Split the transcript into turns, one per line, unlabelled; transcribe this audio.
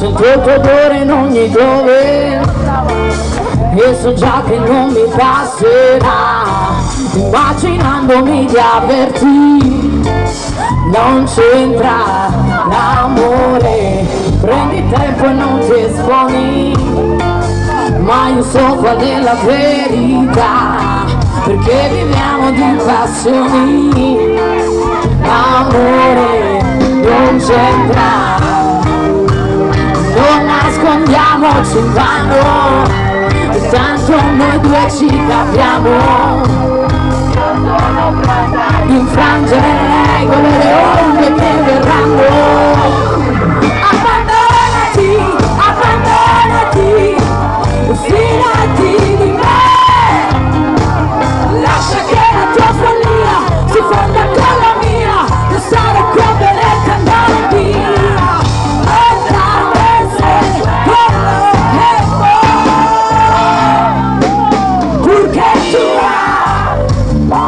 Sento il tuo odore in ogni dove e so già che non mi passerà, immaginandomi di averti. Non c'entra l'amore, prendi tempo e non ti esponi, ma io so qual è la verità, perché viviamo di passioni. Amore, non c'entra, non nascondiamoci in vano, tanto noi due ci capiamo. Infrangere le regole, le onde che verranno.